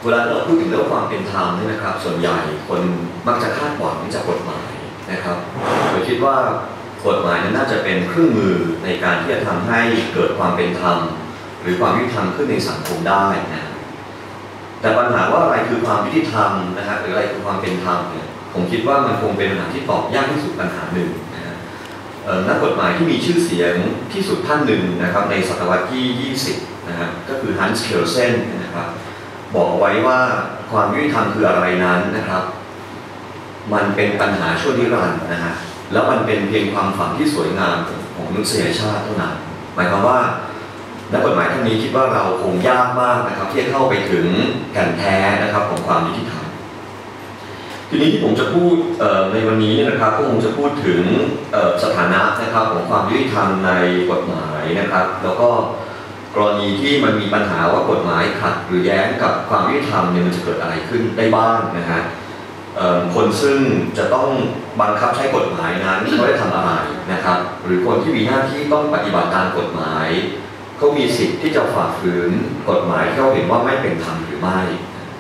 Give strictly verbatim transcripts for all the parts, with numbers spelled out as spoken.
ลาเราพูดถึงเรื่องความเป็นธรรมนี่นะครับส่วนใหญ่คนมักจะคาดหวังจากกฎหมายนะครับโดยคิดว่ากฎหมายนั้นน่าจะเป็นเครื่องมือในการที่จะทำให้เกิดความเป็นธรรมหรือความยุติธรรมขึ้นในสังคมได้นะแต่ปัญหาว่าอะไรคือความยุติธรรมนะฮะหรืออะไรคือความเป็นธรรมเนี่ยผมคิดว่ามันคงเป็นปัญหาที่ตอบยากที่สุดปัญหาหนึ่งนะฮะนักกฎหมายที่มีชื่อเสียงที่สุดท่านหนึ่งนะครับในศตวรรษที่ยี่สิบนะฮะก็คือฮันส์ เคลเซนนะครับบอกไว้ว่าความยุติธรรมคืออะไรนั้นนะครับมันเป็นปัญหาชั่วนิรันดร์นะฮะแล้วมันเป็นเพียงความฝันที่สวยงามของมนุษยชาติเท่านั้นหมายความว่านักกฎหมายท่านนี้คิดว่าเราคงยากมากนะครับที่จะเข้าไปถึงแก่นแท้นะครับของความยุติธรรมทีนี้ที่ผมจะพูดในวันนี้นะครับก็คงจะพูดถึงสถานะนะครับของความยุติธรรมในกฎหมายนะครับแล้วก็กรณีที่มันมีปัญหาว่ากฎหมายขัดหรือแย้งกับความยุติธรรมเนี่ยมันจะเกิดอะไรขึ้นได้บ้างนะฮะคนซึ่งจะต้องบังคับใช้กฎหมายนั้นเขาได้ทำอะไรนะครับหรือคนที่มีหน้าที่ต้องปฏิบัติตามกฎหมายเขามีสิทธิ์ที่จะฝ่าฝืนกฎหมายที่เขาเห็นว่าไม่เป็นธรรมหรือไม่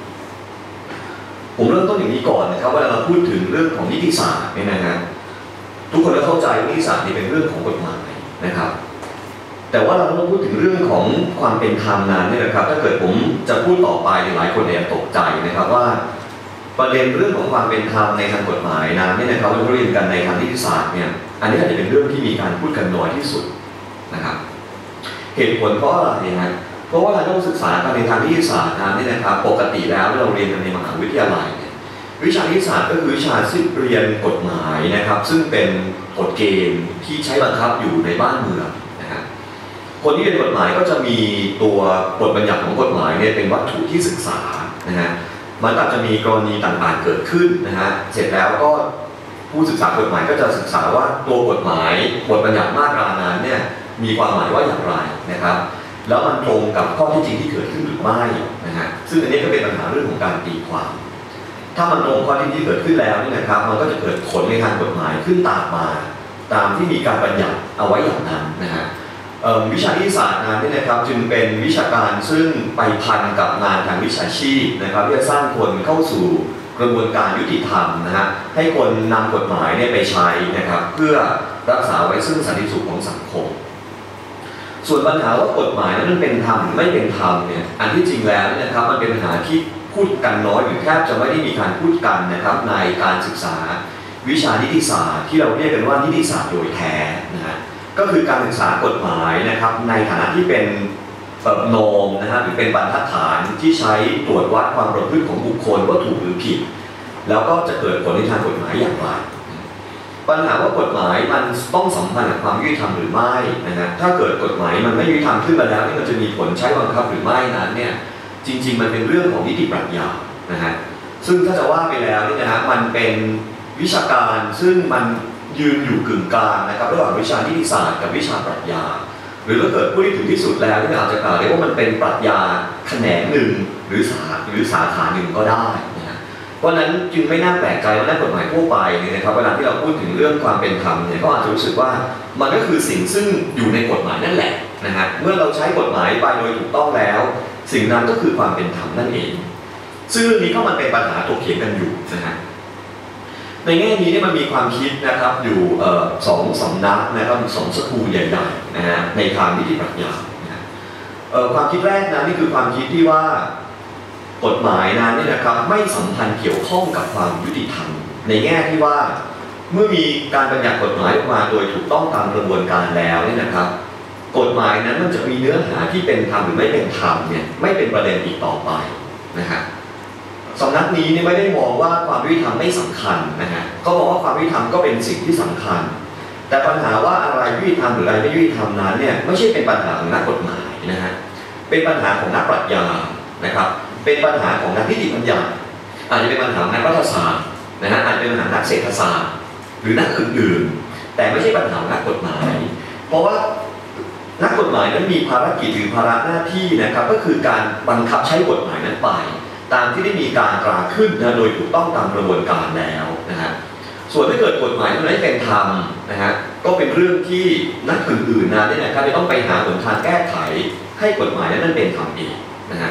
ผมเริ่มต้นอย่างนี้ก่อนนะครับเวลาเราพูดถึงเรื่องของนิติศาสตร์เนี่ยนะฮะทุกคนก็เข้าใจว่านิติศาสตร์นี่เป็นเรื่องของกฎหมายนะครับแต่ว่าเราต้องพูดถึงเรื่องของความเป็นธรรมนั้นเนี่ยนะครับถ้าเกิดผมจะพูดต่อไปหลายคนอาจจะตกใจนะครับว่าประเด็นเรื่องของความเป็นธรรมในทางกฎหมายนั้นเนี่ยนะครับเราเรียนกันในทางนิติศาสตร์เนี่ยอันนี้อาจจะเป็นเรื่องที่มีการพูดกันน้อยที่สุดนะครับเหตุผลเพราะอะไรนะเพราะว่าเราต้องศึกษากันในทางนิติศาสตร์นั้นเนี่ยนะครับปกติแล้วเราเรียนกันในมหาวิทยาลัยเนี่ยวิชานิติศาสตร์ก็คือวิชาซึ่งเรียนกฎหมายนะครับซึ่งเป็นกฎเกณฑ์ที่ใช้บังคับอยู่ในบ้านเมืองนะครับคนที่เรียนกฎหมายก็จะมีตัวบทบัญญัติของกฎหมายเนี่ยเป็นวัตถุที่ศึกษานะฮะมันอาจจะมีกรณีต่างๆเกิดขึ้นนะฮะเสร็จแล้วก็ผู้ศึกษากฎหมายก็จะศึกษาว่าตัวกฎหมายบทบัญญัติมาตรานั้นเนี่ยมีความหมายว่าอย่างไรนะครับแล้วมันตรงกับข้อเท็จจริงที่เกิดขึ้นหรือไม่นะฮะซึ่งอันนี้ก็เป็นปัญหาเรื่องของการตีความถ้ามันตรงข้อเท็จจริงที่เกิดขึ้นแล้วนี่นะครับมันก็จะเกิดผลในทางกฎหมายขึ้นตามมาตามที่มีการบัญญัติเอาไว้อย่างนั้นนะฮะวิชานิติศาสตร์นั้นนี่นะครับจึงเป็นวิชาการซึ่งไปพันกับงานทางวิชาชีพนะครับที่จะสร้างคนเข้าสู่กระบวนการยุติธรรมนะฮะให้คนนำกฎหมายเนี่ยไปใช้นะครับเพื่อรักษาไว้ซึ่งสันติสุขของสังคมส่วนปัญหาว่ากฎหมายนั้นมันเป็นธรรมหรือไม่เป็นธรรมเนี่ยอันที่จริงแล้วนะครับมันเป็นปัญหาที่พูดกันน้อยหรือแทบจะไม่ได้มีการพูดกันนะครับในการศึกษาวิชานิติศาสตร์ที่เราเรียกกันว่านิติศาสตร์โดยแท้นะฮะก็คือการศึกษากฎหมายนะครับในฐานะที่เป็นโนมนะฮะหรือเป็นบรรทัดฐานที่ใช้ตรวจวัดความประพฤติของบุคคลว่าถูกหรือผิดแล้วก็จะเกิดผลในทางกฎหมายอย่างไรปัญหาว่ากฎหมายมันต้องสัมพันธ์กับความยุติธรรมหรือไม่นะฮะถ้าเกิดกฎหมายมันไม่ยุติธรรมขึ้นมาแล้วนี่มันจะมีผลใช้บังคับหรือไม่นั้นเนี่ยจริงๆมันเป็นเรื่องของนิติปรัชญานะฮะซึ่งถ้าจะว่าไปแล้วนี่นะฮะมันเป็นวิชาการซึ่งมันยืนอยู่กึ่งกลางนะครับระหว่างวิชานิติศาสตร์กับวิชาปรัชญาหรือถ้าเกิดพูดถึงที่สุดแล้วนี่อาจจะกล่าวได้ว่ามันเป็นปรัชญาแขนงหนึ่งหรือสาหรือสาขาหนึ่งก็ได้นะฮะเพราะนั้นจึงไม่น่าแปลกใจว่านักกฎหมายทั่วไปเนี่ยนะครับเวลาที่เราพูดถึงเรื่องความเป็นธรรมเนี่ยก็อาจจะรู้สึกว่ามันก็คือสิ่งซึ่งอยู่ในกฎหมายนั่นแหละนะฮะเมื่อเราใช้กฎหมายไปโดยถูกต้องแล้วสิ่งนั้นก็คือความเป็นธรรมนั่นเองซึ่งเรื่องนี้ก็มันเป็นปัญหาถกเถียงกันอยู่นะฮะในแง่นี้เนี่ยมันมีความคิดนะครับอยู่สองสำนักนะครับสองสกูลใหญ่ๆนะฮะในทางนิติปรัชญานะความคิดแรกนะนี่คือความคิดที่ว่ากฎหมายนั้นนี่นะครับไม่สัมพันธ์เกี่ยวข้องกับความยุติธรรมในแง่ที่ว่าเมื่อมีการบัญญัติกฎหมายออกมาโดยถูกต้องตามกระบวนการแล้วนี่นะครับกฎหมายนั้นมันจะมีเนื้อหาที่เป็นธรรมหรือไม่เป็นธรรมเนี่ยไม่เป็นประเด็นอีกต่อไปนะฮะสำนักนี้นี่ไม่ได้มองว่าความยุติธรรมไม่สำคัญนะฮะก็มองว่าความยุติธรรมก็เป็นสิ่งที่สำคัญแต่ปัญหาว่าอะไรยุติธรรมหรืออะไรไม่ยุติธรรมนั้นเนี่ยไม่ใช่เป็นปัญหาของนักกฎหมายนะฮะเป็นปัญหาของนักปรัชญานะครับเป็นปัญหาของนักนิติบัญญัติอาจจะเป็นปัญหาของนักรัฐศาสตร์นะฮะอาจจะเป็นปัญหานักเศรษฐศาสตร์หรือนักอื่นๆแต่ไม่ใช่ปัญหาของนักกฎหมายเพราะว่านักกฎหมายนั้นมีภารกิจหรือภาระหน้าที่นะครับก็คือการบังคับใช้กฎหมายนั้นไปตามที่ได้มีการตราขึ้นนะโดยถูกต้องตามกระบวนการแล้วนะฮะส่วนถ้าเกิดกฎหมายนั้นไม่เป็นธรรมนะฮะก็เป็นเรื่องที่นักอื่นๆนะเนี่ยนะครับจะต้องไปหาหนทางแก้ไขให้กฎหมายนั้นเป็นธรรมเองนะฮะก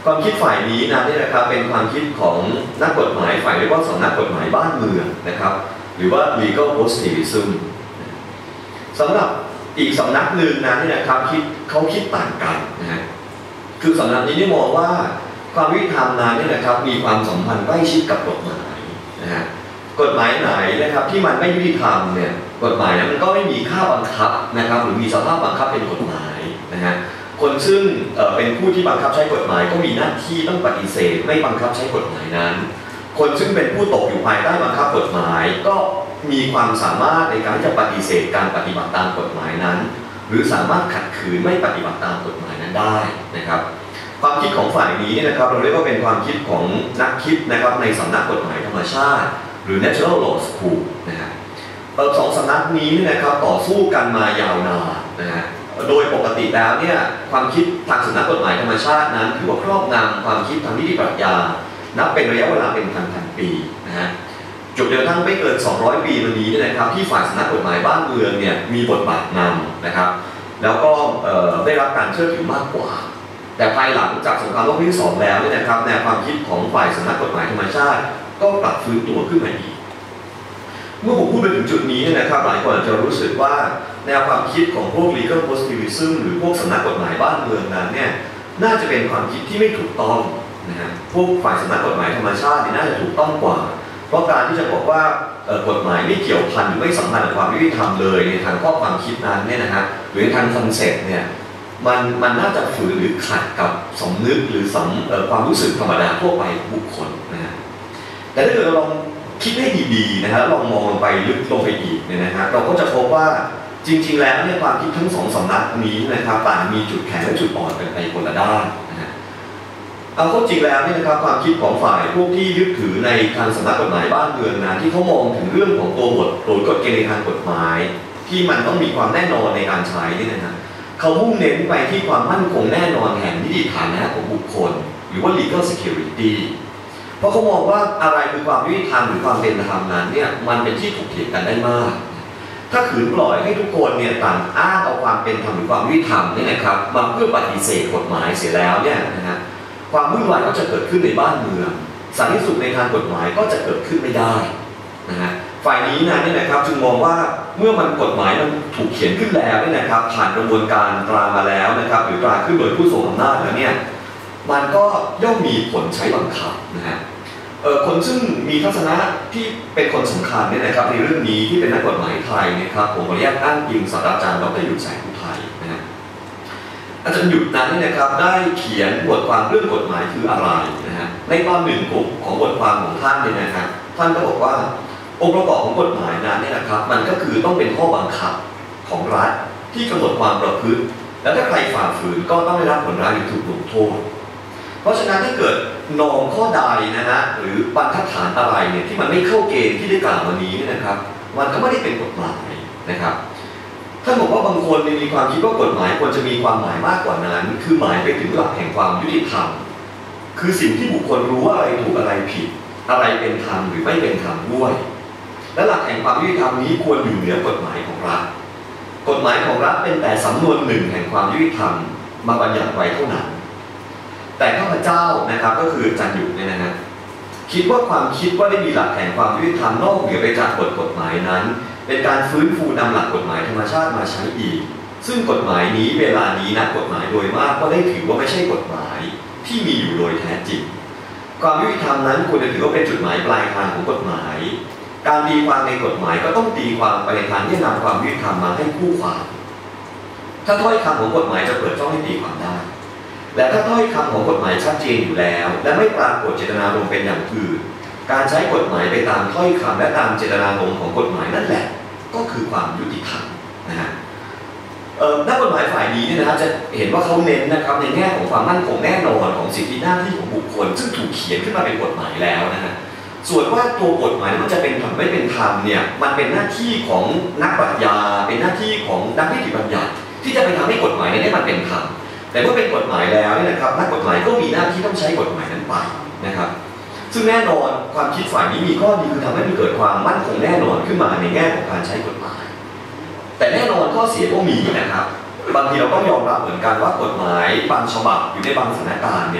ความคิดฝ่ายนี้นะนี่นะครับเป็นความคิดของนักกฎหมายฝ่ายเรียกว่าสำนักกฎหมายบ้านเมืองนะครับหรือว่า legal positivism สำหรับอีกสำนักหนึ่งนะนี่นะครับคิดเขาคิดต่างกันนะฮะคือสำนักนี้ได้มองว่าความยุติธรรมนั้นนี่นะครับมีความสัมพันธ์ใกล้ชิดกับกฎหมายนะฮะกฎหมายไหนนะครับที่มันไม่ยุติธรรมเนี่ยกฎหมายนั้นมันก็ไม่มีค่าบังคับนะครับหรือมีสภาพบังคับเป็นกฎหมายนะฮะคนซึ่งเอ่อเป็นผู้ที่บังคับใช้กฎหมายก็มีหน้าที่ต้องปฏิเสธไม่บังคับใช้กฎหมายนั้นคนซึ่งเป็นผู้ตกอยู่ภายใต้บังคับกฎหมายก็มีความสามารถในการที่จะปฏิเสธการปฏิบัติตามกฎหมายนั้นหรือสามารถขัดขืนไม่ปฏิบัติตามกฎหมายนั้นได้นะครับความคิดของฝ่ายนี้เนี่ยนะครับเราเรียกว่าเป็นความคิดของนักคิดนะครับในสำนักกฎหมายธรรมชาติหรือ Natural Law School นะฮะสองสำนักนี้นะครับต่อสู้กันมายาวนานนะฮะโดยปกติแล้วเนี่ยความคิดทางสำนักกฎหมายธรรมชาตินั้นถือว่าครอบงำความคิดทางนิติปรัชญานับเป็นระยะเวลาเป็นพันๆปีนะฮะจนกระทั่งไม่เกินสองร้อยปีมานี้นะครับที่ฝ่ายสำนักกฎหมายบ้านเมืองเนี่ยมีบทบาทนำนะครับแล้วก็ได้รับการเชื่อถือมากกว่าแต่ภายหลังจากสงครามโลกครั้งที่สองแล้วเนี่ยนะครับแนวความคิดของฝ่ายสำนักกฎหมายธรรมชาติก็กลับฟื้นตัวขึ้นมาอีกเมื่อผมพูดไปถึงจุดนี้นะครับหลายคนอาจจะรู้สึกว่าแนวความคิดของพวก legal positivism หรือพวกสำนักกฎหมายบ้านเมืองนั้นเนี่ยน่าจะเป็นความคิดที่ไม่ถูกต้องนะฮะพวกฝ่ายสำนักกฎหมายธรรมชาติน่าจะถูกต้องกว่าเพราะการที่จะบอกว่ากฎหมายไม่เกี่ยวพันหรือไม่สัมพันธ์กับความยุติธรรมเลยในทางข้อความคิดนั้นเนี่ยนะฮะหรือในทางคอนเซ็ปต์เนี่ยมันมันน่าจะฝืนหรือขัดกับสำนึกหรือสำความรู้สึกธรรมดาทั่วไปบุคคลนะฮะแต่ถ้าเกิดเราลองคิดให้ดีๆนะฮะลองมองลงไปลึกลงไปอีกเนี่ยนะฮะเราก็จะพบว่าจริงๆแล้วเนี่ยความคิดทั้งสองสำนักนี้นะครับต่างมีจุดแข็งและจุดอ่อนกันไปคนละด้านนะฮะเอาเข้าจริงแล้วเนี่ยนะครับความคิดของฝ่ายพวกที่ยึดถือในทางสำนักกฎหมายบ้านเมืองนะที่เขามองถึงเรื่องของตัวบทหรือกฎเกณฑ์ในทางกฎหมายที่มันต้องมีความแน่นอนในการใช้นี่นะฮะเขามุ่งเน้นไปที่ความมั่นคงแน่นอนแห่งนิติฐานะของบุคคลหรือว่า legal security เพราะเขามองว่าอะไรคือความยุติธรรมหรือความเป็นธรรมนั้นเนี่ยมันเป็นที่ถกเถียงกันได้มากถ้าขืนปล่อยให้ทุกคนเนี่ยต่างอ้างเอาความเป็นธรรมหรือความยุติธรรมนี่นะครับมาเพื่อปฏิเสธกฎหมายเสียแล้วเนี่ยนะฮะความวุ่นวายก็จะเกิดขึ้นในบ้านเมืองสันติสุขในทางกฎหมายก็จะเกิดขึ้นไม่ได้นะฮะฝ่ายนี้นะนี่นะครับจึงมองว่าเมื่อมันกฎหมายมันถูกเขียนขึ้นแล้วเนี่ยนะครับผ่านกระบวนการตรามาแล้วนะครับหรือตราขึ้นโดยผู้ทรงอำนาจแล้วเนี่ยมันก็ย่อมมีผลใช้บังคับนะฮะเอ่อคนซึ่งมีทัศนะที่เป็นคนสำคัญเนี่ยนะครับในเรื่องนี้ที่เป็นนักกฎหมายไทยนะครับผมขออนุญาตอ้างอิงศาสตราจารย์ดร.หยุดแสงอุทัยนะฮะอาจารย์หยุดนั้นเนี่ยนะครับได้เขียนบทความเรื่องกฎหมายคืออะไรนะฮะในตอนหนึ่งของบทความของท่านเนี่ยนะครับท่านก็บอกว่าองค์ประกอบของกฎหมายนั้นเนี่ยนะครับมันก็คือต้องเป็นข้อบังคับของรัฐที่กำหนดความประพฤติและถ้าใครฝ่าฝืนก็ต้องได้รับผลร้ายหรือถูกลงโทษเพราะฉะนั้นถ้าเกิดนอมข้อใดนะฮะหรือบรรทัดฐานอะไรเนี่ยที่มันไม่เข้าเกณฑ์ที่ได้กล่าวมานี้เนี่ยนะครับมันก็ไม่ได้เป็นกฎหมายนะครับท่านบอกว่าบางคนมีความคิดว่ากฎหมายควรจะมีความหมายมากกว่านั้นคือหมายไปถึงหลักแห่งความยุติธรรมคือสิ่งที่บุคคลรู้ว่าอะไรถูกอะไรผิดอะไรเป็นธรรมหรือไม่เป็นธรรมด้วยและหลักแห่งความยุติธรรมนี้ควรอยู่เหนือกฎหมายของรัฐกฎหมายของรัฐเป็นแต่สำนวนหนึ่งแห่งความยุติธรรมมาบัญญัติไว้เท่านั้นแต่ข้าพเจ้านะครับก็คืออาจารย์หยุดเนี่ยนะฮะคิดว่าความคิดว่าได้มีหลักแห่งความยุติธรรมนอกเหนือไปจากกฎกฎหมายนั้นเป็นการฟื้นฟูนำหลักกฎหมายธรรมชาติมาใช้อีกซึ่งกฎหมายนี้เวลานี้นักกฎหมายโดยมากก็ได้ถือว่าไม่ใช่กฎหมายที่มีอยู่โดยแท้จริงความยุติธรรมนั้นควรจะถือว่าเป็นจุดหมายปลายทางของกฎหมายการตีความในกฎหมายก็ต้องตีความไปในทางที่นำความยุติธรรมมาให้คู่ความถ้าถ้อยคำของกฎหมายจะเปิดช่องให้ตีความได้และถ้าถ้อยคำของกฎหมายชัดเจนอยู่แล้วและไม่ปรากฏเจตนารมณ์เป็นอย่างอื่นการใช้กฎหมายไปตามถ้อยคำและตามเจตนารมณ์ของกฎหมายนั่นแหละก็คือความยุติธรรมนะฮะนักกฎหมายฝ่ายนี้เนี่ยนะฮะจะเห็นว่าเขาเน้นนะครับในแง่ของความมั่นคงแน่นอนของสิทธิหน้าที่ของบุคคลซึ่งถูกเขียนขึ้นมาเป็นกฎหมายแล้วนะฮะส่วนว่าตัวกฎหมายมันจะเป็นธรรมไม่เป็นธรรมเนี่ยมันเป็นหน้าที่ของนักปรัชญาเป็นหน้าที่ของนักนิติบัญญัติที่จะไปทำให้กฎหมายนี้มันเป็นธรรมแต่เมื่อเป็นกฎหมายแล้วเนี่ยนะครับนักกฎหมายก็มีหน้าที่ต้องใช้กฎหมายนั้นไปนะครับซึ่งแน่นอนความคิดฝ่ายนี้มีข้อดีคือทำให้มันเกิดความมั่นคงแน่นอนขึ้นมาในแง่ของการใช้กฎหมายแต่แน่นอนข้อเสียก็มีนะครับบางทีเราต้องยอมรับเหมือนกันว่ากฎหมายบางฉบับอยู่ในบางสถานการณ์เนี่ย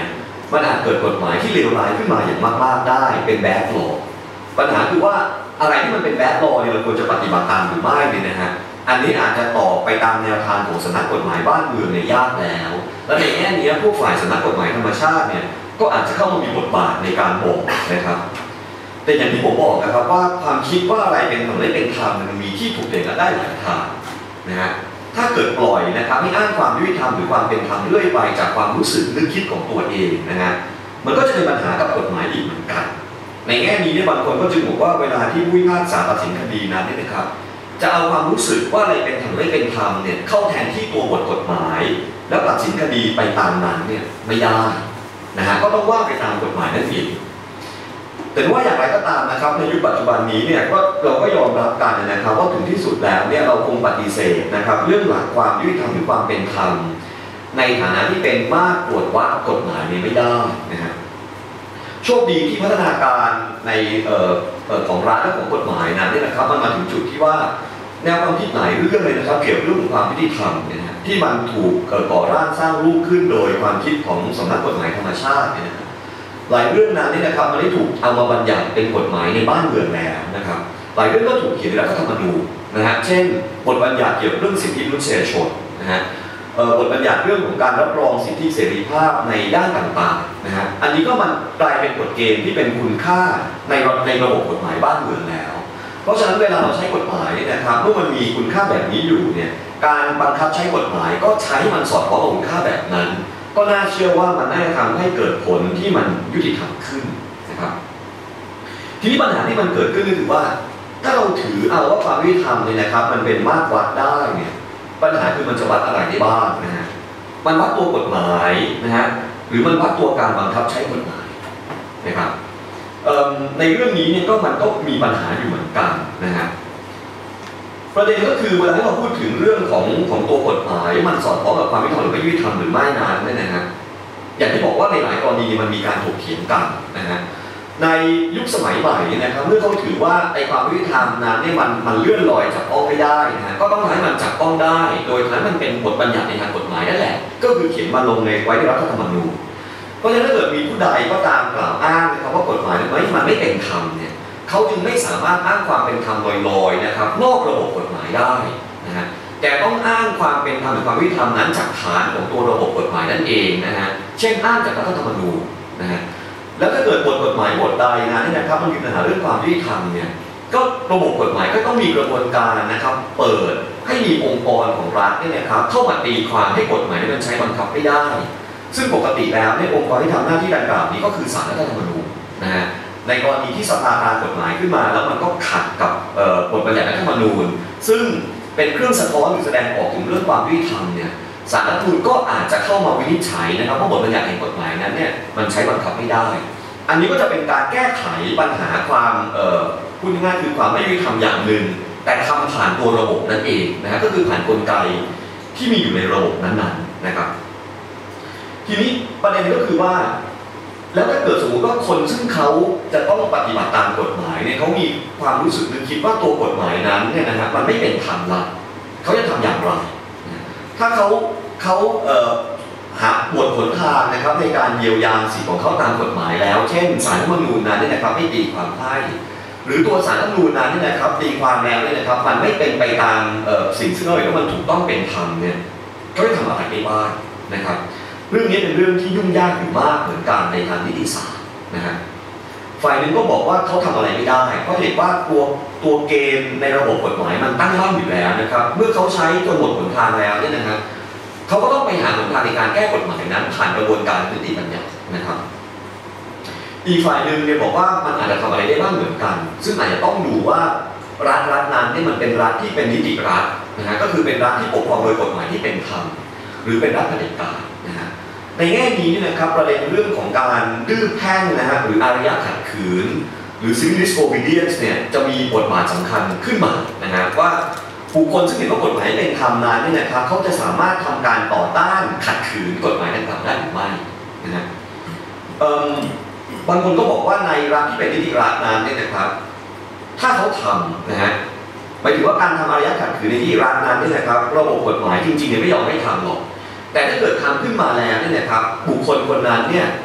มันอาจเกิดกฎหมายที่เลวร้ายขึ้นมาอย่างมากๆได้เป็นแบดลอว์ปัญหาคือว่าอะไรที่มันเป็นแบดลอว์เนี่ยเราควรจะปฏิบัติตามหรือไม่เนี่ยนะฮะอันนี้อาจจะต่อไปตามแนวทางของสำนักกฎหมายบ้านเมืองเนี่ยยากแล้วและในแง่นี้พวกฝ่ายสำนักกฎหมายธรรมชาติเนี่ยก็อาจจะเข้ามามีบทบาทในการบอกนะครับแต่อย่างที่ผมบอกนะครับว่าความคิดว่าอะไรเป็นธรรมและเป็นธรรมมันมีที่ถูกเด่นและได้หลายทางนะฮะถ้าเกิดปล่อยนะครับไม่อ้างความยุติธรรมหรือความเป็นธรรมเรื่อยไปจากความรู้สึกนึกคิดของตัวเองนะฮะมันก็จะเป็นปัญหากับกฎหมายอีกเหมือนกันในแง่นี้เนี่ยบางคนก็จึงบอกว่าเวลาที่ผู้พิพากษาตัดสินคดีนั้นเนี่ยนะครับจะเอาความรู้สึกว่าอะไรเป็นธรรมไม่เป็นธรรมเนี่ยเข้าแทนที่ตัวบทกฎหมายแล้วตัดสินคดีไปตามนั้นเนี่ยไม่ได้นะฮะก็ต้องว่าไปตามกฎหมายนั่นเองแต่ว่าอย่างไรก็ตามนะครับในยุคปัจจุบันนี้เนี่ยก็เราก็ยอมรับกันนะครับว่าถึงที่สุดแล้วเนี่ยเราคงปฏิเสธนะครับเรื่องหลักความยุติธรรมหรือความเป็นธรรมในฐานะที่เป็นมาตรตรวจวัดกฎหมายนี้ไม่ได้นะฮะโชคดีที่พัฒนาการในเอ่อเอ่อของรัฐและของกฎหมายนั้นเนี่ยนะครับมันมาถึงจุดที่ว่าแนวความคิดหลายเรื่องเลยนะครับเกี่ยวกับเรื่องของความยุติธรรมเนี่ยนะที่มันถูกก่อร่างสร้างรูปขึ้นโดยความคิดของสำนักกฎหมายธรรมชาติเนี่ยนะหลายเรื่องนั้นนี่นะครับมันได้ถูกเอามาบัญญัติเป็นกฎหมายในบ้านเมืองแล้วนะครับหลายเรื่องก็ถูกเขียนในรัฐธรรมนูญนะฮะเช่นบทบัญญัติเกี่ยวกับเรื่องสิทธิมนุษยชนนะฮะบทบัญญัติเรื่องของการรับรองสิทธิเสรีภาพในด้านต่างๆนะฮะอันนี้ก็มันกลายเป็นกฎเกณฑ์ที่เป็นคุณค่าในในระบบกฎหมายบ้านเมืองแล้วเพราะฉะนั้นเวลาเราใช้กฎหมายเนี่ยนะครับเมื่อมันมีคุณค่าแบบนี้อยู่เนี่ยการบังคับใช้กฎหมายก็ใช้มันสอดคล้องกับคุณค่าแบบนั้นก็น่าเชื่อว่ามันน่าจะทำให้เกิดผลที่มันยุติธรรมขึ้นนะครับทีนี้ปัญหาที่มันเกิดขึ้นก็คือว่าถ้าเราถือเอาว่าความยุติธรรมเนี่ยนะครับมันเป็นมาตรวัดได้เนี่ยปัญหาคือมันจะวัดอะไรได้บ้างนะฮะมันวัดตัวกฎหมายนะฮะหรือมันวัดตัวการบังคับใช้กฎหมายนะครับในเรื่องนี้เนี่ยก็มันก็มีปัญหาอยู่เหมือนกันนะฮะประเด็นก็คือเวลาที่เราพูดถึงเรื่องของของตัวกฎหมายมันสอดคล้องกับความยุติธรรมหรือไม่ยุติธรรมหรือไม่นั้นเนี่ยนะฮะอย่างที่บอกว่าในหลายกรณีมันมีการถกเถียงกันนะฮะในยุคสมัยใหม่เนี่ยนะครับเมื่อเขาถือว่าไอ้ความยุติธรรมนั้นเนี่ยมันมันเลื่อนลอยจับต้องไม่ได้นะฮะก็ต้องให้มันจับต้องได้โดยทั้งมันเป็นบทบัญญัติในทางกฎหมายนั่นแหละก็คือเขียนมาลงในไว้ในรัฐธรรมนูญเพราะฉะนั้นถ้าเกิดมีผู้ใดก็ตามกล่าวอ้างนะครับว่ากฎหมายนั้นมันไม่เป็นธรรมเนี่ยเขาจึงไม่สามารถอ้างความเป็นธรรมลอยๆนะครับนอกระบบกฎหมายได้นะฮะแต่ต้องอ้างความเป็นธรรมหรือความยุติธรรมนั้นจากฐานของตัวระบบกฎหมายนั่นเองนะฮะเช่นอ้างจากรัฐธรรมนูญนะฮะแล้วถ้าเกิดบทกฎหมายบทใดนะนี่นะครับมันมีปัญหาเรื่องความยุติธรรมเนี่ยก็ระบบกฎหมายก็ต้องมีกระบวนการนะครับเปิดให้มีองค์กรของรัฐเนี่ยนะครับเข้ามาตีความให้กฎหมายนั้นใช้บังคับไม่ได้ซึ่งปกติแล้วเนี่ยองค์กรที่ทำหน้าที่ดังกล่าวนี้ก็คือศาลรัฐธรรมนูญนะฮะในกรณีที่สภาตามกฎหมายขึ้นมาแล้วมันก็ขัดกับบทบัญญัติรัฐธรรมนูญซึ่งเป็นเครื่องสะท้อนหรือแสดงออกถึงเรื่องความยุติธรรมเนี่ยศาลรัฐธรรมนูญก็อาจจะเข้ามาวินิจฉัยนะครับว่าบทบัญญัติแห่งกฎหมายนั้นเนี่ยมันใช้บังคับไม่ได้อันนี้ก็จะเป็นการแก้ไขปัญหาความพูดง่ายๆคือความไม่ยุติธรรมอย่างหนึ่งแต่ทำผ่านตัวระบบนั่นเองนะฮะก็คือผ่านกลไกที่มีอยู่ในระบบนั้นๆนะครับทีนี้ประเด็นก็คือว่าแล้วถ้าเกิดสมมติว่าคนซึ่งเขาจะต้องปฏิบัติตามกฎหมายเนี่ยเขามีความรู้สึกนึกคิดว่าตัวกฎหมายนั้นเนี่ยนะฮะมันไม่เป็นธรรมละเขาจะทำอย่างไรถ้าเขาเขาเอ่อหาบทผลทางนะครับในการเยียวยาสิทธิของเขาตามกฎหมายแล้วเช่นศาลรัฐธรรมนูญนั้นเนี่ยนะครับไม่ตีความให้หรือตัวศาลรัฐธรรมนูญนั้นเนี่ยนะครับตีความแล้วเนี่ยนะครับมันไม่เป็นไปตามสิ่งซึ่งเราเห็นว่ามันถูกต้องเป็นธรรมเนี่ยเขาจะทำอะไรได้บ้างนะครับเรื่องนี้เป็นเรื่องที่ยุ่งยากอยู่มากเหมือนกันในทางนิติศาสตร์นะฮะฝ่ายหนึ่งก็บอกว่าเขาทำอะไรไม่ได้เพราะเหตุว่าตัวตัวเกณฑ์ในระบบกฎหมายมันตั้งมั่นอยู่แล้วนะครับเมื่อเขาใช้จนหมดหนทางแล้วเนี่ยนะครับเขาก็ต้องไปหาหนทางในการแก้กฎหมายนั้นผ่านกระบวนการนิติบัญญัตินะครับอีกฝ่ายหนึ่งเนี่ยบอกว่ามันอาจจะทำอะไรได้บ้างเหมือนกันซึ่งอาจจะต้องดูว่ารัฐรัฐนั้นเนี่ยมันเป็นรัฐที่เป็นนิติรัฐนะฮะก็คือเป็นรัฐที่ปกครองโดยกฎหมายที่เป็นธรรมหรือเป็นรัฐเผด็จการนะฮะในแง่นี้นะครับประเด็นเรื่องของการดื้อแพ่งนะฮะหรืออารยะขัดขืนหรือ civil disobedience เนี่ยจะมีบทบาทสำคัญขึ้นมานะฮะว่าบุคคลซึ่งเห็นว่ากฎหมายเป็นธรรมนั้นเนี่ยนะครับเขาจะสามารถทำการต่อต้านขัดขืนกฎหมายดังกล่าวได้หรือไม่นะฮะบางคนก็บอกว่าในรัฐที่เป็นนิติรัฐนั้นเนี่ยนะครับถ้าเขาทำนะฮะหมายถึงว่าการทำอารยะขัดขืนในที่รัฐนั้นเนี่ยนะครับระบบกฎหมายจริงๆเนี่ยไม่ยอมให้ทำหรอกแต่ถ้าเกิดทำขึ้นมาแล้วเนี่ยนะครับบุคคลคนนั้นเนี่ย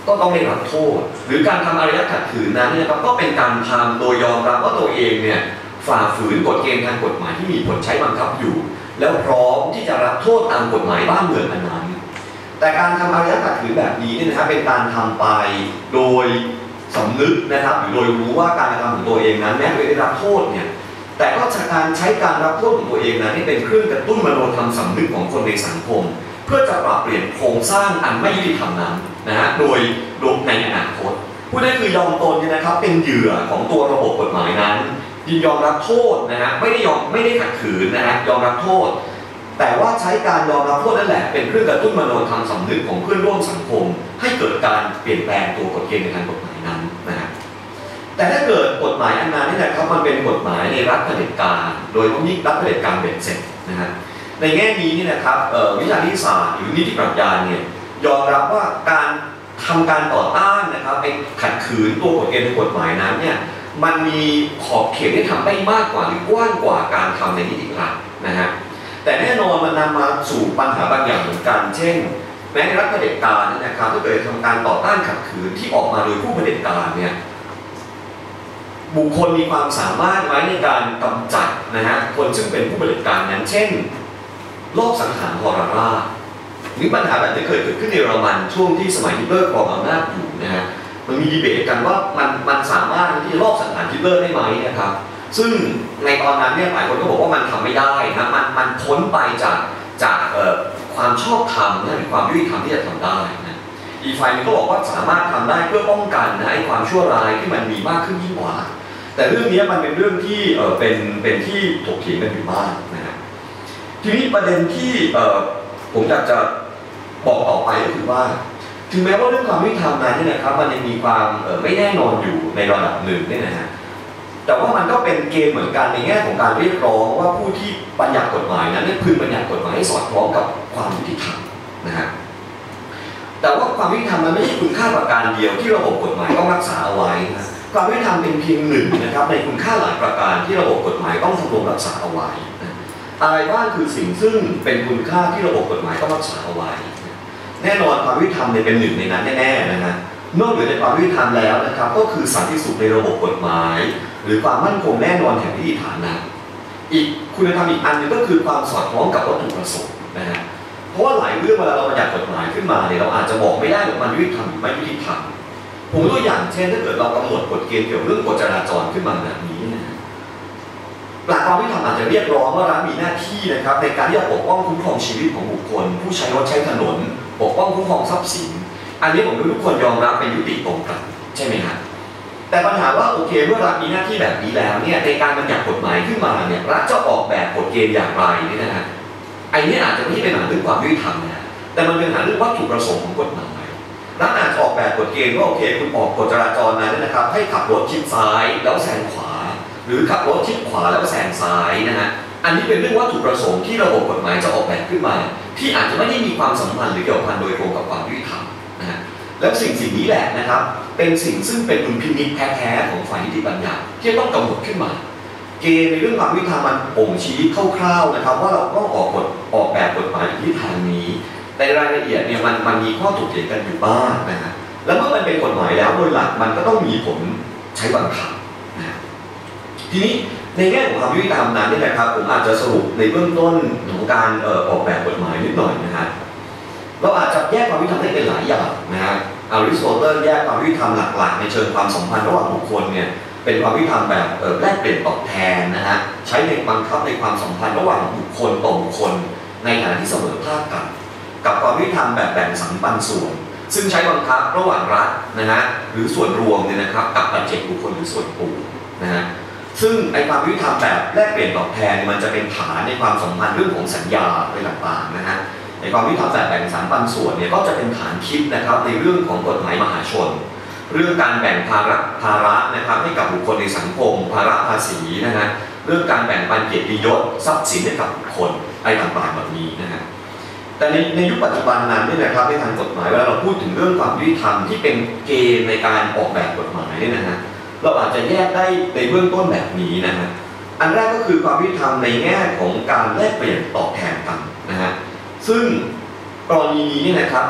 ก็ต้องได้รับโทษหรือการทำอารยะขัดขืนนั้นเนี่ยครับก็เป็นการทำโดยยอมรับว่าตัวเองเนี่ยฝ่าฝืนกฎเกณฑ์ทางกฎหมายที่มีผลใช้บังคับอยู่แล้วพร้อมที่จะรับโทษตามกฎหมายบ้านเมืองอันนั้นแต่การทำอารยะขัดขืนแบบนี้เนี่ยนะครับเป็นการทำไปโดยสำนึกนะครับหรือโดยรู้ว่าการกระทำของตัวเองนั้นแม้จะได้รับโทษเนี่ยแต่ก็การใช้การรับโทษของตัวเองนั้นนี่เป็นเครื่องกระตุ้นมโนธรรมสำนึกของคนในสังคมเพื่อจะปรับเปลี่ยนโครงสร้างอันไม่ยุติธรรมนั้นนะฮะโดยโดยในอนาคตผู้นั้นคือยอมตนเนี่ยนะครับเป็นเหยื่อของตัวระบบกฎหมายนั้นยินยอมรับโทษนะฮะไม่ได้ยอมไม่ได้ขัดขืนนะฮะยอมรับโทษแต่ว่าใช้การยอมรับโทษนั่นแหละเป็นเครื่องกระตุ้นมโนธรรมสำนึกของเพื่อนร่วมสังคมให้เกิดการเปลี่ยนแปลงตัวกฎเกณฑ์ในทางกฎหมายนั้นนะฮะแต่ถ้าเกิดกฎหมายอันนั้นนี่นะครับมันเป็นกฎหมายในรัฐเผด็จการโดยเฉพาะยิ่งรัฐเผด็จการเบ็ดเสร็จนะฮะในแง่นี้นี่นะครับวิชานิติศาสตร์หรือนิติปรัชญาเนี่ยยอมรับว่าการทำการต่อต้านนะครับไปขัดขืนตัวกฎเกณฑ์ในกฎหมายนั้นเนี่ยมันมีขอบเขตที่ทำได้มากกว่าหรือกว้างกว่าการทำในนิติรัฐนะฮะแต่แน่นอนมันนำมาสู่ปัญหาบางอย่างเหมือนกันเช่นแม้ในรัฐเผด็จการนะครับถ้าเกิดทำการต่อต้านขัดขืนที่ออกมาโดยผู้เผด็จการเนี่ยบุคคลมีความสามารถไว้ในการกำจัดนะฮะคนซึ่งเป็นผู้เผด็จการนั้นเช่นรอบสังหารฮอร์ราหรือปัญหาแบบที่เคยเกิดขึ้นในเยอรมันช่วงที่สมัยฮิตเลอร์ครองอำนาจอยู่นะฮะมันมีดีเบตกันว่ามันมันสามารถที่จะรอบสังหารฮิตเลอร์ได้ไหมนะครับซึ่งในตอนนั้นเนี่ยหลายคนก็บอกว่ามันทำไม่ได้นะมันมันพ้นไปจากจากความชอบธรรมนะหรือความยุติธรรมที่จะทำได้นะอีกฝ่ายนึงก็บอกว่าสามารถทำได้เพื่อป้องกันนะไอ้ความชั่วร้ายที่มันมีมากขึ้นยิ่งกว่าแต่เรื่องนี้มันเป็นเรื่องที่เออเป็นเป็นที่ถกเถียงกันอยู่มากนะฮะทีนี้ประเด็นที่เออผมอยากจะบอกต่อไปก็คือว่าถึงแม้ว่าเรื่องความยุติธรรมนั้นเนี่ยนะครับมันยังมีความเออไม่แน่นอนอยู่ในระดับหนึ่งเนี่ยนะฮะแต่ว่ามันก็เป็นเกณฑ์เหมือนกันในแง่ของการเรียกร้องว่าผู้ที่บัญญัติกฎหมายนั้นพึงบัญญัติกฎหมายให้สอดคล้องกับความยุติธรรมนะฮะแต่ว่าความยุติธรรมมันไม่ใช่คุณค่าประการเดียวที่ระบบกฎหมายต้องรักษาเอาไว้นะความยุติธรรมเป็นเพียงหนึ่งนะครับในคุณค่าหลายประการที่ระบบกฎหมายต้องทำรงรักษาเอาไว้อะไรบ้างคือสิ่งซึ่งเป็นคุณค่าที่ระบบกฎหมายต้องรักษาเอาไว้แน่นอนความยุติธรรมเนี่ยเป็นหนึ่งในนั้นแน่ๆนะฮะนอกเหนือจากความยุติธรรมแล้วนะครับก็คือสันติสุขในระบบกฎหมายหรือความมั่นคงแน่นอนแห่งนิติฐานะอีกคุณธรรมอีกอันนึงก็คือความสอดคล้องกับวัตถุประสงค์นะฮะเพราะว่าหลายเรื่องเวลาเราบัญญัติกฎหมายขึ้นมาเนี่ยเราอาจจะบอกไม่ได้ว่ามันยุติธรรมหรือไม่ยุติธรรมผมตัวอย่างเช่นถ้าเกิดเรากำหนดกฎเกณฑ์เกี่ยวกับเรื่องกฎจราจรขึ้นมาแบบนี้นะหลักความยุติธรรมอาจจะเรียกร้องว่ารัฐมีหน้าที่นะครับในการที่จะปกป้องคุ้มครองชีวิตของบุคคลผู้ใช้รถใช้ถนนปกป้องคุ้มครองทรัพย์สินอันนี้ผมว่าทุกคนยอมรับเป็นยุติตรงกันใช่ไหมฮะแต่ปัญหาว่าโอเคเมื่อรัฐมีหน้าที่แบบนี้แล้วเนี่ยในการบัญญัติกฎหมายขึ้นมาเนี่ยรัฐจะออกแบบกฎเกณฑ์อย่างไรนี่นะฮะไอ้นี่อาจจะไม่ใช่เป็นปัญหาเรื่องความยุติธรรมนะแต่มันเป็นปัญหาเรื่องวัตถุประสงค์ของกฎหมายรัฐอาจจะออกแบบกฎเกณฑ์ว่าโอเคคุณออกกฎจราจรนั้นนะครับให้ขับรถชิดซ้ายแล้วแซงขวาหรือขับรถชิดขวาแล้วแซงซ้ายนะฮะอันนี้เป็นเรื่องวัตถุประสงค์ที่ระบบกฎหมายจะออกแบบขึ้นมาที่อาจจะไม่ได้มีความสัมพันธ์หรือเกี่ยวพันโดยตรงกับความยุติธรรมนะฮะแล้วสิ่งสิ่งนี้แหละนะครับเป็นสิ่งซึ่งเป็นดุลพินิจแท้ๆของฝ่ายนิติบัญญัติที่ต้องกำหนดขึ้นมาเกณฑ์ในเรื่องความยุติธรรมมันบ่งชี้คร่าวๆนะครับว่าเราต้องออกกฎออกแบบกฎหมายในทิศทางนี้ในรายละเอียดเนี่ยมันมันมีข้อถกเถียงกันอยู่บ้างนะฮะแล้วเมื่อมันเป็นกฎหมายแล้วโดยหลักมันก็ต้องมีผลใช้บังคับนะทีนี้ในแง่ของความยุติธรรมนั้นนี่นะครับผมอาจจะสรุปในเบื้องต้นของการเอ่อออกแบบกฎหมายนิดหน่อยนะฮะเราอาจจะแยกความยุติธรรมได้เป็นหลายอย่างนะฮะอริสโตเติลแยกความยุติธรรมหลักๆในเชิงความสัมพันธ์ระหว่างบุคคลเนี่ยเป็นความยุติธรรมแบบแลกเปลี่ยนตอบแทนนะฮะใช้ในบังคับในความสัมพันธ์ระหว่างบุคคลต่อบุคคลในฐานะที่เสมอภาคกันกับความยุติธรรมแบบแบ่งสรรปันส่วนซึ่งใช้บังคับระหว่างรัฐนะฮะหรือส่วนรวมเนี่ยนะครับกับปัจเจกบุคคลหรือส่วนรวมนะฮะซึ่งไอ้ความยุติธรรมแบบแลกเปลี่ยนตอบแทนมันจะเป็นฐานในความสัมพันธ์เรื่องของสัญญาอะไรต่างๆนะฮะในความยุติธรรมแบบแบ่งสรรปันส่วนเนี่ยก็จะเป็นฐานคิดนะครับในเรื่องของกฎหมายมหาชนเรื่องการแบ่งภาระภาระนะครับให้กับบุคคลในสังคมภาระภาษีนะฮะเรื่องการแบ่งปันเกียรติยศทรัพย์สินให้กับบุคคลอะไรต่างๆแบบนี้นะฮะแต่ในในยุคปัจจุบันนั้นเนี่ยนะครับในทางกฎหมายเวลาเราพูดถึงเรื่องความยุติธรรมที่เป็นเกณฑ์ในการออกแบบกฎหมายเนี่ยนะฮะเราอาจจะแยกได้ในเบื้องต้นแบบนี้นะฮะอันแรกก็คือความยุติธรรมในแง่ของการแลกเปลี่ยนตอบแทนกันนะฮะซึ่งกรณีนี้เนี่ยนะครับ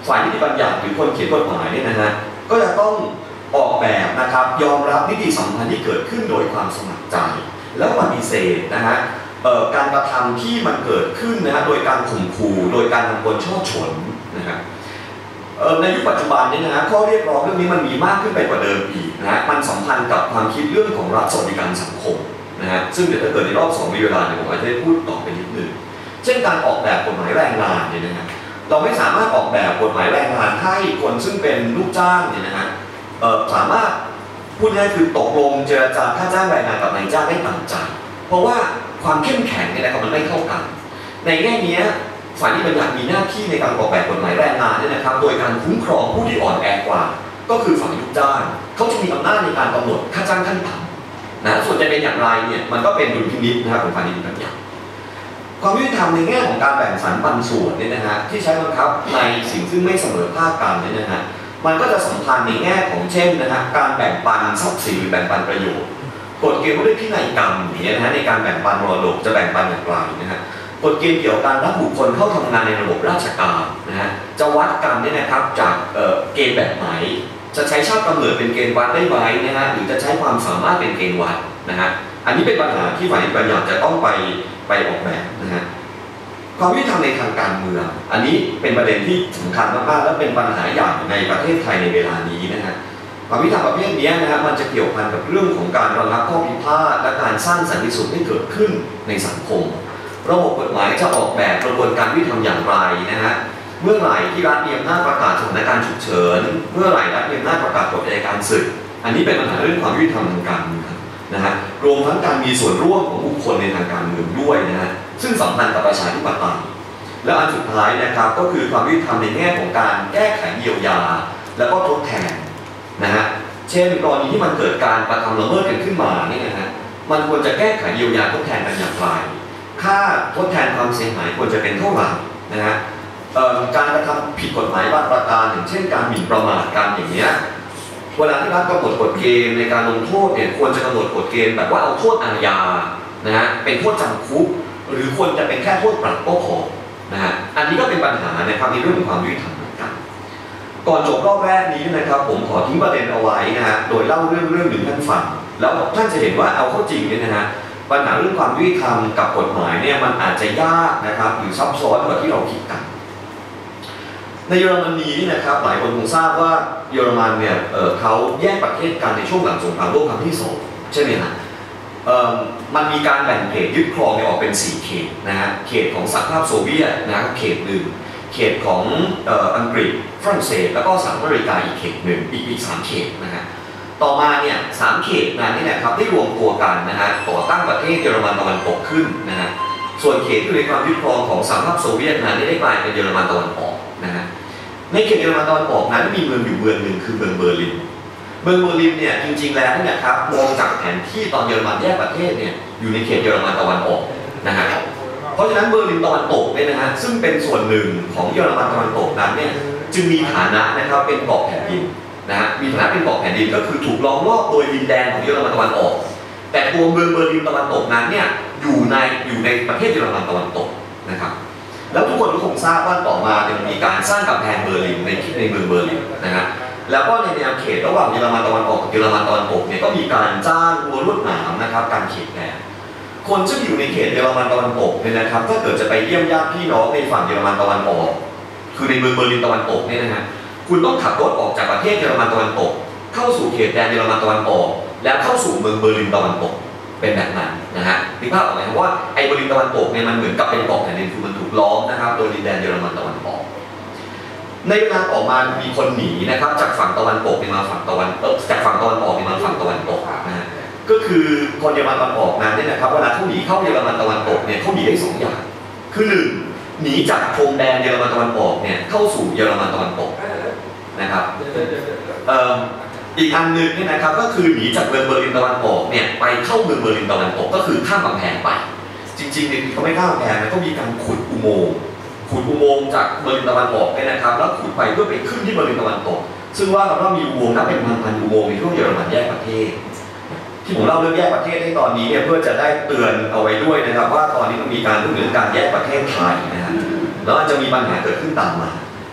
ฝ่ายนิติบัญญัติหรือคนเขียนกฎหมายเนี่ยนะฮะก็จะต้องออกแบบนะครับยอมรับนิติสัมพันธ์ที่เกิดขึ้นโดยความสมัครใจแล้วปฏิเสธนะฮะการกระทำที่มันเกิดขึ้นนะฮะโดยการข่มขู่โดยการทำคนช่อฉนนะครับในยุคปัจจุบันนี้นะฮะข้อเรียกร้องเรื่องนี้มันมีมากขึ้นไปกว่าเดิมอีกนะฮะมันสัมพันธ์กับความคิดเรื่องของรัฐสวัสดิการสังคมนะฮะซึ่งเดี๋ยวถ้าเกิดในรอบสองมีเวลาเนี่ยผมอาจจะได้พูดต่อไปนิดนึงเช่นการออกแบบกฎหมายแรงงานเนี่ยนะฮะเราไม่สามารถออกแบบกฎหมายแรงงานให้คนซึ่งเป็นลูกจ้างเนี่ยนะฮะสามารถพูดง่ายคือตกลงเจรจาค่าจ้างแรงงานกับนายจ้างได้ตามใจเพราะว่าความเข้มแข็งเนี่ยนะครับมันไม่เท่ากันในแง่นี้ฝ่ายนิติบัญญัติมีหน้าที่ในการออกแบบกฎหมายแรงงานเนี่ยนะครับโดยการคุ้มครองผู้ที่อ่อนแอกว่าก็คือฝ่ายลูกจ้างเขาจะมีอำนาจในการกำหนดค่าจ้างขั้นต่ำนะส่วนจะเป็นอย่างไรเนี่ยมันก็เป็นดุลพินิจนะครับของฝ่ายนิติบัญญัติความยุติธรรมในแง่ของการแบ่งสรรปันส่วนเนี่ยนะฮะที่ใช้บังคับในสิ่งซึ่งไม่เสมอภาคกันเนี่ยนะฮะมันก็จะสัมพันธ์ในแง่ของเช่นนะฮะการแบ่งปันทรัพย์สินหรือแบ่งปันประโยชน์กฎเกณฑ์ว่าด้วยพินัยกรรมอย่างเงี้ยนะฮะในการแบ่งปันมรดกจะแบ่งปันอย่างไรนะฮะกฎเกณฑ์เกี่ยวกับการรับบุคคลเข้าทำงานในระบบราชการนะฮะจะวัดกันเนี่ยนะครับจากเอ่อเกณฑ์แบบไหนจะใช้ชาติกำเนิดเป็นเกณฑ์วัดได้ไหมนะฮะหรือจะใช้ความสามารถเป็นเกณฑ์วัดนะฮะอันนี้เป็นปัญหาที่ฝ่ายนิติบัญญัติจะต้องไปไปออกแบบนะฮะความยุติธรรมในทางการเมืองอันนี้เป็นประเด็นที่สำคัญมากๆและเป็นปัญหาใหญ่ในประเทศไทยในเวลานี้นะฮะความยุติธรรมประเภทนี้นะฮะมันจะเกี่ยวพันกับเรื่องของการระงับข้อพิพาทและการสร้างสันติสุขให้เกิดขึ้นในสังคมระบบกฎหมายจะออกแบบกระบวนการยุติธรรมอย่างไรนะฮะเมื่อไหร่ที่รัฐมีอำนาจประกาศสถานการณ์ฉุกเฉินเมื่อไหร่รัฐมีอำนาจประกาศกฎอัยการศึกอันนี้เป็นปัญหาเรื่องความยุติธรรมทางการเมืองนะฮะรวมทั้งการมีส่วนร่วมของบุคคลในทางการเมืองด้วยนะฮะซึ่งสัมพันธ์กับประชาธิปไตยและอันสุดท้ายนะครับก็คือความยุติธรรมในแง่ของการแก้ไขเยียวยาแล้วก็ทดแทนนะฮะเช่นกรณีที่มันเกิดการกระทำละเมิดกันขึ้นมาเนี่ยนะฮะมันควรจะแก้ไขเยียวยาทดแทนกันอย่างไรค่าทดแทนความเสียหายควรจะเป็นเท่าไหร่นะฮะการกระทำผิดกฎหมายบางประการอย่างเช่นการหมิ่นประมาทกันอย่างเนี้ยเวลาที่รัฐกำหนดกฎเกณฑ์ในการลงโทษเนี่ยควรจะกำหนดกฎเกณฑ์แบบว่าเอาโทษอาญานะฮะเป็นโทษจำคุกหรือควรจะเป็นแค่โทษปรับก็พอนะฮะอันนี้ก็เป็นปัญหานะครับในเรื่องของความยุติธรรมเหมือนกันก่อนจบรอบแรกนี้นะครับผมขอทิ้งประเด็นเอาไว้นะฮะโดยเล่าเรื่องเรื่องหนึ่งท่านฟังแล้วท่านจะเห็นว่าเอาเข้าจริงเนี่ยนะฮะปัญหาเรื่องความยุติธรรมกับกฎหมายเนี่ยมันอาจจะยากนะครับหรือซับซ้อนกว่าที่เราคิดกันในเยอรมนีนี่นะครับหลายคนคงทราบว่าเยอรมันเนี่ย เ, เขาแยกประเทศกันในช่วงหลังสงครามโลกครั้งที่สองใช่ไหมฮะมันมีการแบ่งเขตยึดครองออกเป็นสี่เขตนะฮะเขตของสหภาพโซเวียตนะครับเขตหนึ่งเขตของอังกฤษฝรั่งเศสแล้วก็สหรัฐอเมริกาอีกเขตหนึ่งอีกอีกสามเขตนะฮะต่อมาเนี่ยสามเขตนั้นนี่นะครับได้รวมตัวกันนะฮะก่อตั้งประเทศเยอรมันตะวันตกขึ้นนะฮะส่วนเขตที่อยู่ในความยึดครองของสหภาพโซเวียตนั้นได้กลายเป็นเยอรมันตะวันออกนะฮะในเขตเยอรมันตะวันออกนั้นมีเมืองอยู่เมืองหนึ่งคือเมืองเบอร์ลินเมืองเบอร์ลินเนี่ยจริงๆแล้วเนี่ยครับมองจากแผนที่ตอนเยอรมันแยกประเทศเนี่ยอยู่ในเขตเยอรมันตะวันออกนะฮะเพราะฉะนั้นเบอร์ลินตะวันตกเนี่ยนะฮะซึ่งเป็นส่วนหนึ่งของเยอรมันตะวันตกนั้นเนี่ยจึงมีฐานะนะครับเป็นเกาะแผ่นดินนะฮะมีฐานะเป็นเกาะแผ่นดินก็คือถูกล้อมรอบโดยดินแดนของเยอรมันตะวันออกแต่ตัวเมืองเบอร์ลินตะวันตกนั้นเนี่ยอยู่ในอยู่ในประเทศเยอรมันตะวันตกนะครับแล้วทุกคนก็คงทราบว่าต่อมาจะมีการสร้างกำแพงเบอร์ลินในในเมืองเบอร์ลินนะฮะแล้วก็ในแนวเขตระหว่างเยอรมันตะวันออกกับเยอรมันตะวันตกเนี่ยก็มีการจ้างรั้วลวดหนามนะครับการเขตแดนคนซึ่งอยู่ในเขตเยอรมันตะวันตกเนี่ยนะครับถ้าเกิดจะไปเยี่ยมญาติพี่น้องในฝั่งเยอรมันตะวันออกคือในเมืองเบอร์ลินตะวันตกเนี่ยนะฮะคุณต้องขับรถออกจากประเทศเยอรมันตะวันตกเข้าสู่เขตแดนเยอรมันตะวันออกแล้วเข้าสู่เมืองเบอร์ลินตะวันตกเป็นแบบนั้นนะฮะนึกภาพออกไหมครับว่าไอ้เบอร์ลินตะวันตกเนี่ยมันเหมือนกับเป็นเกาะแผ่นดินคือมันถูกล้อมนะครับโดยดินแดนเยอรมันตะวันออกในเวลาต่อมามีคนหนีนะครับจากฝั่งตะวันตกมาฝั่งตะวันเออจากฝั่งตะวันออกมาฝั่งตะวันตกนะฮะก็คือคนเยอรมันตะวันออกนั้นเนี่ยนะครับเวลาเขาหนีเข้าเยอรมันตะวันตกเนี่ยเขาหนีได้สองอย่างคือหนึ่งหนีจากพรมแดนเยอรมันตะวันออกเนี่ยเข้าสู่เยอรมันตะวันตกนะครับอีกอันหนึ่งเนี่ยนะครับก็คือหนีจากเมืองเบอร์ลินตะวันออกเนี่ยไปเข้าเมืองเบอร์ลินตะวันตกก็คือข้ามกำแพงไปจริงๆเนี่ยเขาไม่ข้ามกำแพงนะเขามีการขุดอุโมงค์ขุดอุโมงค์จากเบอร์ลินตะวันออกเนี่ยนะครับแล้วขุดไปเพื่อไปขึ้นที่เบอร์ลินตะวันตกซึ่งว่ากันว่ามีอุโมงค์นับเป็นพันๆอุโมงค์ในช่วงเยอรมันแยกประเทศที่ผมเล่าเรื่องแยกประเทศในตอนนี้เนี่ยเพื่อจะได้เตือนเอาไว้ด้วยนะครับว่าตอนนี้มันมีการพูดถึงการแยกประเทศไทยนะฮะแล้วอาจจะมีปัญหาเกิดขึ้นตามมา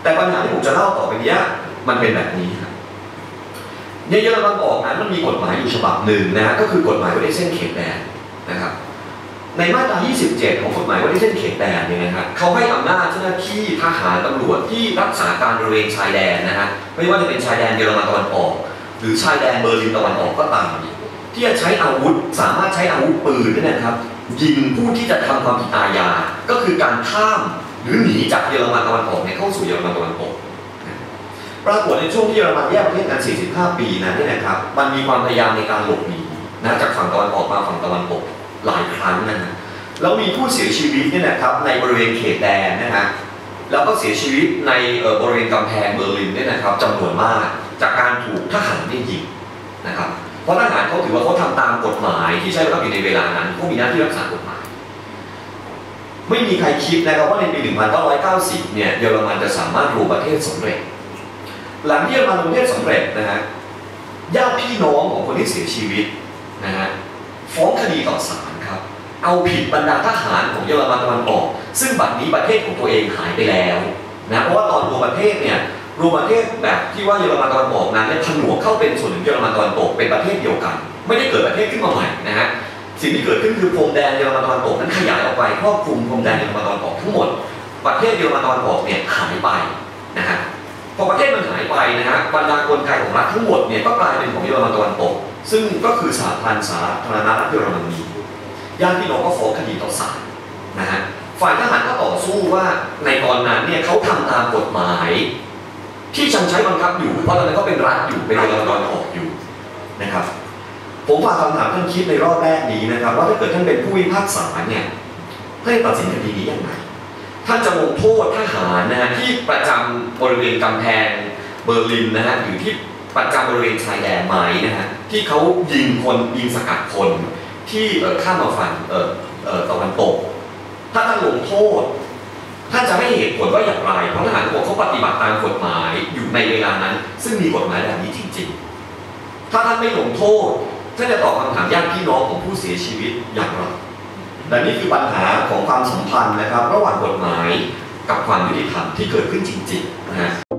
แต่ปัญหาที่ผมจะเล่าต่อไปนี้มันเป็นแบบนี้ครับในเยอรมันออกนั้นมันมีกฎหมายอยู่ฉบับหนึ่งนะก็คือกฎหมายว่าด้วยเส้นเขตแดนนะครับในมาตรายี่สิบเจ็ดของกฎหมายว่าด้วยเส้นเขตแดนเนี่ยนะครับเขาให้อำนาจเจ้าหน้าที่ทหารตำรวจที่รักษาการบริเวณชายแดนนะฮะไม่ว่าจะเป็นชายแดนเยอรมันตะวันออกหรือชายแดนเบอร์ลินตะวันออกก็ตามที่จะใช้อาวุธสามารถใช้อาวุธปืนนี่นะครับยิงผู้ที่จะทำความผิดอาญาก็คือการข้ามหรือหนีจากเยอรมันตะวันออกเข้าสู่เยอรมันตะวันตกปรากฏในช่วงที่เยอรมันแยกประเทศกันสี่สิบห้าปีนั้นเนี่ยนะครับมันมีความพยายามในการหลบหนีนะจากฝั่งตะวันออกมาฝั่งตะวันตกหลายครั้งนะฮะแล้วมีผู้เสียชีวิตเนี่ยนะครับในบริเวณเขตแดนนะฮะแล้วก็เสียชีวิตในบริเวณกำแพงเบอร์ลินเนี่ยนะครับจำนวนมากจากการถูกทหารยิงนะครับเพราะทหารเขาถือว่าเขาทำตามกฎหมายที่ใช้บังคับอยู่ในเวลานั้นเขามีหน้าที่รักษากฎหมายไม่มีใครคิดนะครับว่าในปีหนึ่งพันเก้าร้อยเก้าสิบเนี่ยเยอรมันจะสามารถรวมประเทศสำเร็จหลังที่เยอรมันรวมประเทศสำเร็จนะฮะญาติพี่น้องของคนที่เสียชีวิตนะฮะฟ้องคดีต่อศาลครับเอาผิดบรรดาทหารของเยอรมันตะวันออกซึ่งบัดนี้ประเทศของตัวเองหายไปแล้วนะเพราะว่าตอนรวมประเทศเนี่ยรวมประเทศแบบที่ว่าเยอรมันตะวันออกนั้นเนี่ยผนวกเข้าเป็นส่วนหนึ่งเยอรมันตะวันตกเป็นประเทศเดียวกันไม่ได้เกิดประเทศขึ้นมาใหม่นะฮะสิ่งที่เกิดขึ้นคือพรมแดนเยอรมันตะวันตกนั้นขยายออกไปครอบคลุมพรมแดนเยอรมันตะวันออกทั้งหมดประเทศเยอรมันตะวันออกเนี่ยหายไปนะฮะพอประเทศมันหายไปนะฮะบรรดากลไกของรัฐทั้งหมดเนี่ยก็กลายเป็นของเยอรมันตะวันตกซึ่งก็คือสหพันธ์สาธารณรัฐเยอรมนีญาติพี่น้องก็ฟ้องคดีต่อศาลนะฮะฝ่ายทหารก็ต่อสู้ว่าในตอนนั้นเนี่ยเขาทำตามกฎหมายที่ยังใช้บังคับอยู่เพราะตอนนั้นก็เป็นรัฐอยู่เป็นเยอรมันตะวันออกอยู่นะครับผมฝากคำถามท่านคิดในรอบแรกนี้นะครับว่าถ้าเกิดท่านเป็นผู้พิพากษาเนี่ยท่านตัดสินคดีนี้ยังไงท่านจะลงโทษทหารนะฮะที่ประจำบริเวณกำแพงเบอร์ลินนะฮะหรือที่ประจำบริเวณชายแดนไหมนะฮะที่เขายิงคนยิงสกัดคนที่ข้ามมาฝั่งตะวันตกถ้าท่านลงโทษท่านจะให้เหตุผลว่าอย่างไรเพราะทหารบอกเขาปฏิบัติตามกฎหมายอยู่ในเวลานั้นซึ่งมีกฎหมายแบบนี้จริงๆถ้าท่านไม่ลงโทษท่านจะตอบคำถามญาติพี่น้องของผู้เสียชีวิตอย่างไรและนี่คือปัญหาของความสัมพันธ์นะครับระหว่างกฎหมายกับความยุติธรรมที่เกิดขึ้นจริงๆนะฮะ